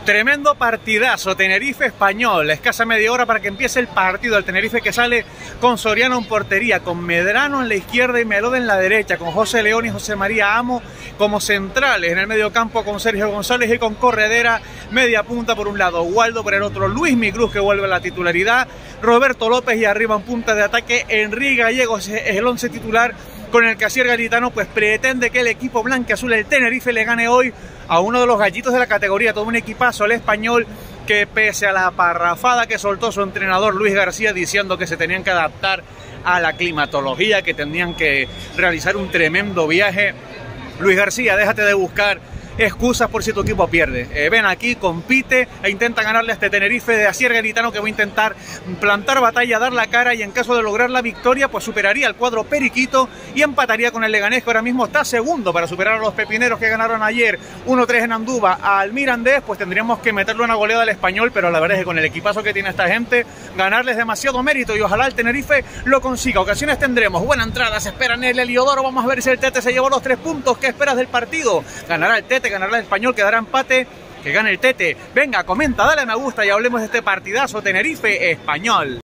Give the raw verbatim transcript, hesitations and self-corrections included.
Tremendo partidazo, Tenerife Español, escasa media hora para que empiece el partido. El Tenerife que sale con Soriano en portería, con Medrano en la izquierda y Melode en la derecha, con José León y José María Amo como centrales, en el medio campo con Sergio González y con Corredera, media punta por un lado, Waldo por el otro, Luis Migruz que vuelve a la titularidad, Roberto López y arriba en punta de ataque, Enrique Gallegos es el once titular, con el que Asier Garitano pues pretende que el equipo blanquiazul, el Tenerife, le gane hoy a uno de los gallitos de la categoría, todo un equipazo, el Español, que pese a la parrafada que soltó su entrenador Luis García diciendo que se tenían que adaptar a la climatología, que tenían que realizar un tremendo viaje, Luis García, déjate de buscar excusas por si tu equipo pierde. Eh, ven aquí, compite e intenta ganarle a este Tenerife de Asier Garitano, que va a intentar plantar batalla, dar la cara, y en caso de lograr la victoria pues superaría el cuadro periquito y empataría con el Leganés, que ahora mismo está segundo, para superar a los pepineros que ganaron ayer uno tres en Andúba al Mirandés. Pues tendríamos que meterle una goleada al Español, pero la verdad es que con el equipazo que tiene esta gente, ganarles demasiado mérito, y ojalá el Tenerife lo consiga. Ocasiones tendremos, buena entrada, se espera en el Heliodoro, vamos a ver si el Tete se llevó los tres puntos. ¿Qué esperas del partido? Ganará el Tete, ganará el Español, quedará empate, que gane el Tete. Venga, comenta, dale a me gusta y hablemos de este partidazo Tenerife Español.